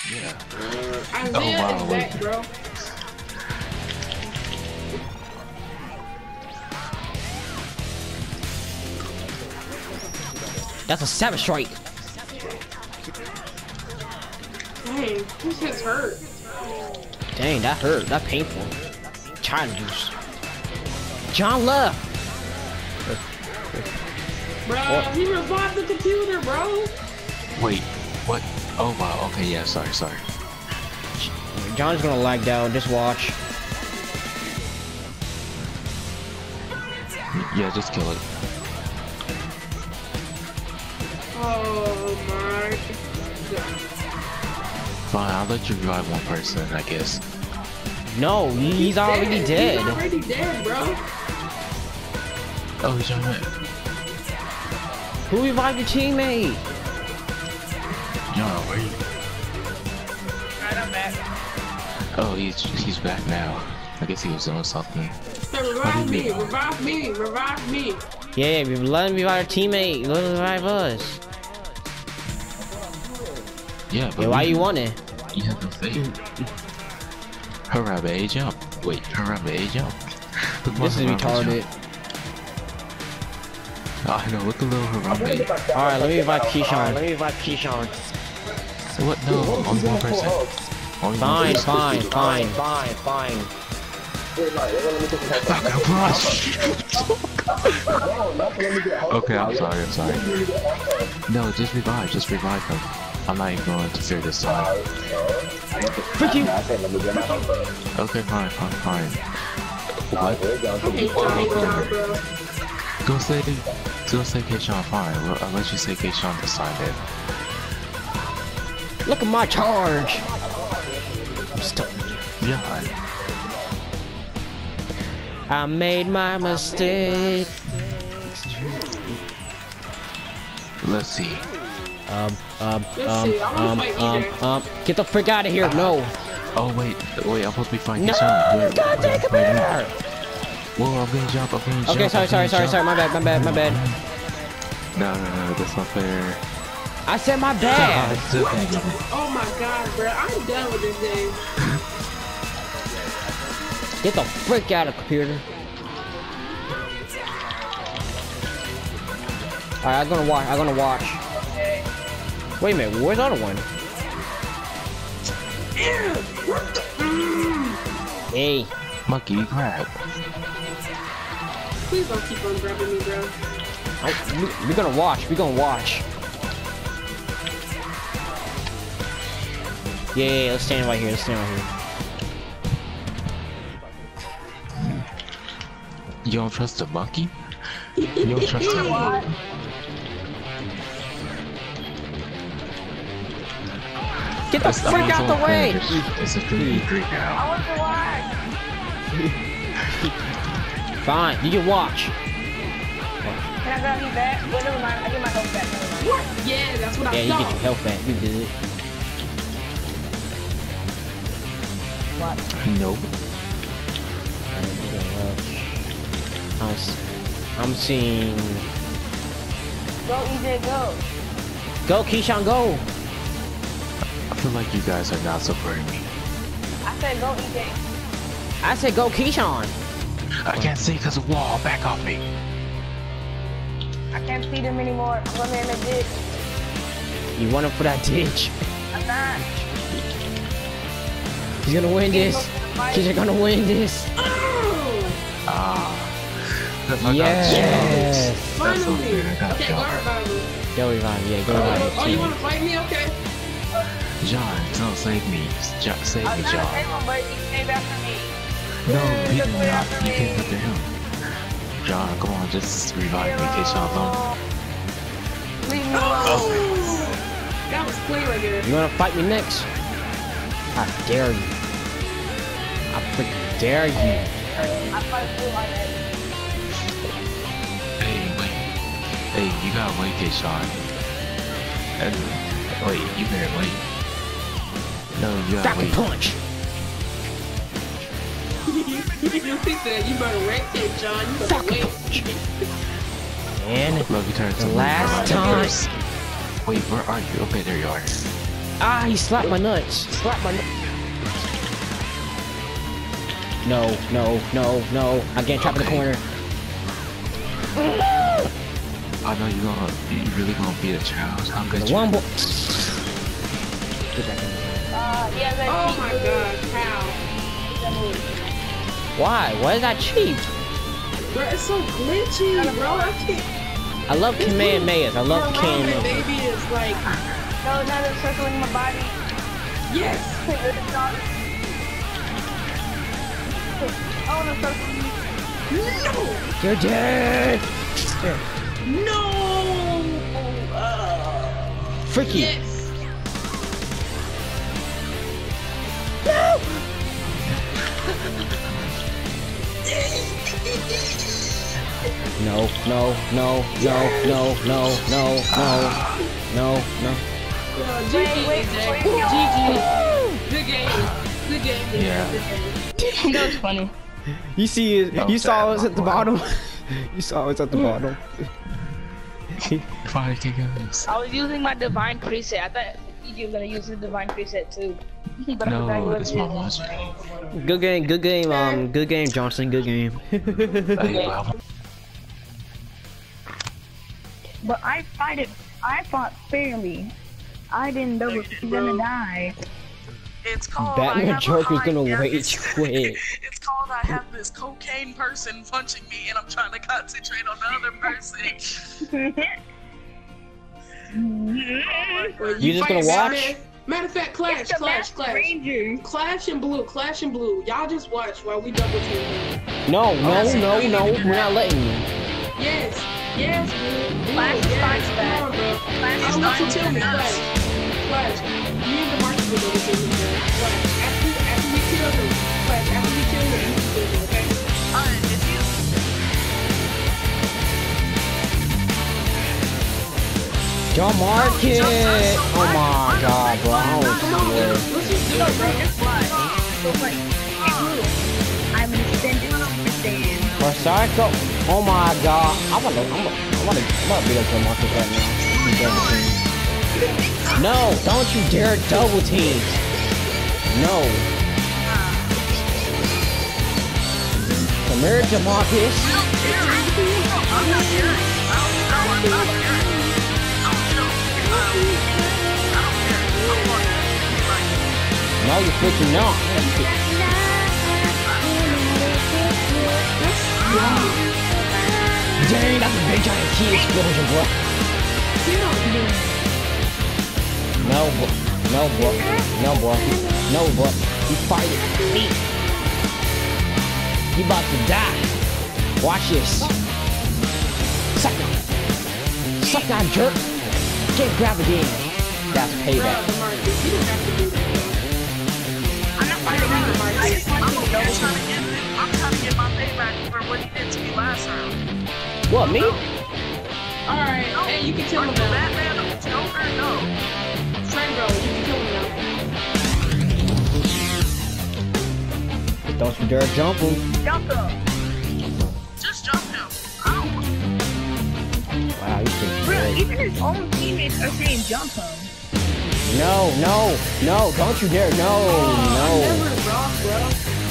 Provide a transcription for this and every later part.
Yeah. Isaiah wow, is wait. back, bro. That's a savage strike. Dang, this shit's hurt. Dang, that hurt. That painful. China juice. John left. Bro, he revived the computer, bro. Wait, what? Oh wow, okay, yeah, sorry. John's gonna lag down. Just watch. Yeah, just kill it. Oh my god. Fine, I'll let you revive one person, I guess. No, he's already dead. He's already dead, bro. Oh, he's alright. Who revived your teammate? John, where you? Alright, I'm back. Oh, he's back now. I guess he was doing something. Hey, revive me, revive me, revive me. Yeah, let him revive our teammate. Let him revive us. Yeah, but Yeah, why you want it? You have no faith. Hurrah, A jump. Wait, hurrah, A jump. Look, This is Harambe retarded. jump. Oh, I know, look a little Harambe. Alright, let me revive Keyshawn. What? No, only one person. Only one Fine, person. fine. Okay, I'm sorry. No, just revive him. I'm not even going to interfere this time. Frick you! Okay, fine. What? Okay, fine, bro. Go say Keishawn, fine. I'll let you say Keishawn this time then. Look at my charge! I'm stuck. Yeah. I made my mistake. Let's see. Get the frick out of here! No! Oh wait, I'm supposed to be fighting No! Keishawn. God dang, come here! Whoa, I'm gonna jump. Okay, sorry, my bad. No, that's not fair. I said my bad! Oh my god, bro. I'm done with this game. Get the frick out of computer. Alright, I'm gonna watch. Wait a minute, where's the other one? Hey. Monkey grab. Please don't keep on grabbing me, bro. We're gonna watch. Yeah, let's stand right here. You don't trust the monkey? You don't trust him? Get the frick out the way! It's a 3v3 now. I want to watch. Fine, you can watch. Can I grab you back? Well, never mind. I get my health back. Never mind. What? Yeah, that's what I Yeah, you thought. get your health back. You did it. What? Nope. I'm seeing. Go, EJ, go. Go, Keyshawn, go! I feel like you guys are not supporting me. I said go, EJ. I said go, Keyshawn. I can't see because of the wall. Back off me. I can't see them anymore. I'm going in the ditch. You want him for that ditch? I'm not. He's gonna win this. He's gonna win this. Yes. Finally. Okay, go revive me. Go revive, yeah, go Oh, revive. you want to fight me? Okay. John, don't save me. Save I me, was trying to John. save him, but he came after me. No, he Just did wait not. after You me. came after him. John, come on, just revive me, Keishawn. Leave me alone. That was clean right there. You wanna fight me next? I dare you. I freaking dare you. I fight you like that. Hey, wait. Hey, you gotta wait, Keishawn. And wait, you better wait. No, you gotta Dragon wait. punch. He said, you better wait, Kid John. You better Dragon wait. punch. And Love you turn the last time. Wait, where are you? Okay, there you are. Ah, he slapped my nuts. Slapped my nuts. No, no, no, no. I'm getting trapped in the corner. I know you really gonna beat a child. I'm good. One more. Yeah, that's Oh my god, how? Why? Why is that cheap? Bro, it's so glitchy, bro. I can't. I love Kamehamehas. I love Ramen, Kamehameha. baby, is like, No, now they're circling my body. yes. Oh, they're circling me. No. You're dead. No. Freaky. Yes. No, no, no, no, no, no, no, no, no, no. GG, wait, GG. Good game. Good game. Yeah. Good game. That was funny. You see, you saw us at the bottom. You saw us at the bottom. Fire kick us. I was using my divine preset. I thought you were gonna use the divine preset too. But I forgot No, what it's it my is. watch. Good game, good game, Johnson, good game. But I fought fairly. I didn't know if he was gonna die. It's called Batman Joker's gonna wait. rage quit. It's called I have this cocaine person punching me and I'm trying to concentrate on the other person. Well, You just fight gonna watch? Batman. Matter of fact, Clash. Ranger. Clash and Blue. Y'all just watch while we double team him. No, no, no, no, we're not letting you. Yes. Yes, Blue. Clash is fine, Come on, bro. Clash I is want you fine. to tell me, Clash. Clash. Me and the Marcus will double team him, man. Clash. After we kill him. Clash. After we kill him, you can kill him, okay? If you John Market! Oh my god, bro. I was Come on, scared. let's just do it, bro. I'm an extended Super Saiyan. For Psycho. Oh my god. I'm gonna beat up John Market right now. Double team. No, don't you dare double team. No. Come here, Jamarcus. No, you're freaking not. Dang, that's a big giant key explosion, bro. No, bro. No, bro. No, bro. No, bro. You fighting me. You about to die. Watch this. Suck it. Suck that jerk. Can't grab again. That's payback. Bro, Marcus, you don't have to do that. I'm not fighting him. I just want to double team. I'm trying to get my payback for what he did to me last round. What, me? Alright, hey, you can kill Are him you now. Batman or Joker? No. Frank, bro, you can kill him now. Don't you dare jump him. Jump up. Just jump him. I don't want Wow, you think Bro, even his own teammates are saying jump him. No, no, no, don't you dare. No, no. Never rock, bro.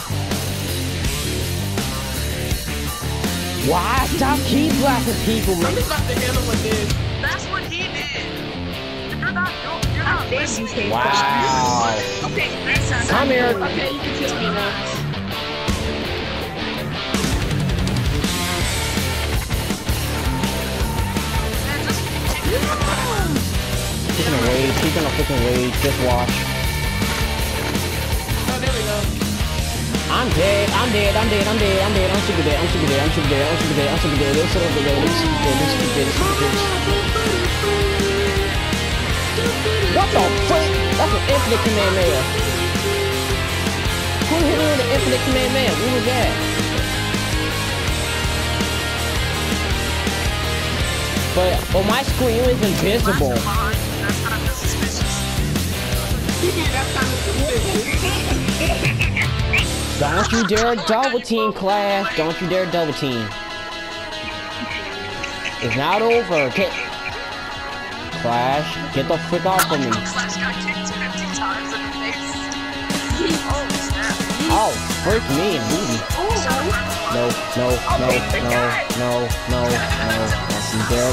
Why? Stop keep blasting people, I'm man. just about to hit him with this. That's what he did. You're not I said you listening. can't. Wow. Okay, next time. Come here. Okay, you can kill me now. He's gonna rage. He's gonna freaking rage. Just watch. Oh, there we go. I'm dead. I'm dead. I'm dead. I'm dead. I'm dead. I'm super dead. I'm super dead. I'm super dead. I'm super dead. I'm super dead. Let's sit over there. Let's super dead. Let's super dead. Let's super dead. What the fuck? That's an infinite Kamehameha. Who hit me with an infinite Kamehameha? Who was that? But on my screen, it was invisible. That's kind of suspicious. That's kind of suspicious. Don't you dare double team, Clash. Don't you dare double team. It's not over. Clash, get the frick off of me. Clash got kicked Oh, freak me and booty. No. Don't you dare.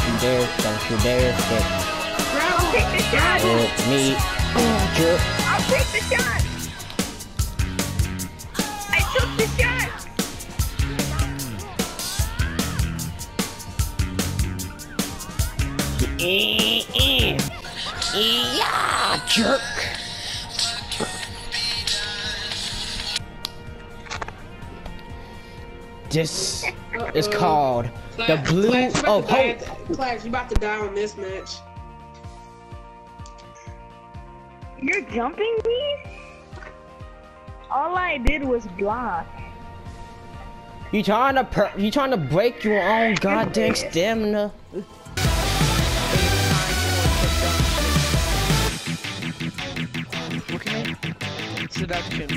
I'll take the shot. Hurt me. Jerk. I'll take the shot. I took the shot. Yeah, jerk. This is called the blue. Oh, hold. Clash, you about to die on this match. You're jumping me? All I did was block. You trying to break your own goddamn stamina? Look at me. Seduction.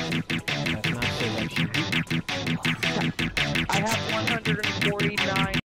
That's not seduction. I have 149